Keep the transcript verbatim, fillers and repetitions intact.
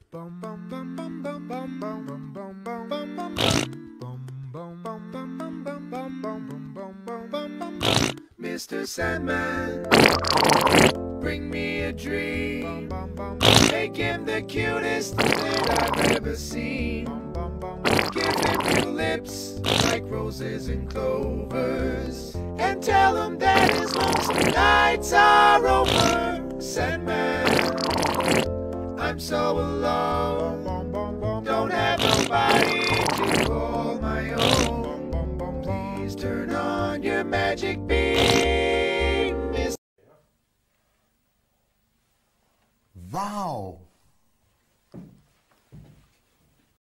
Mister Sandman, bring me a dream. Make him the cutest that I've ever seen. Give him two lips like roses and clovers, and tell him that his lonesome nights are over. Sandman, I'm so alone, don't have nobody to call my own. Please turn on your magic beam.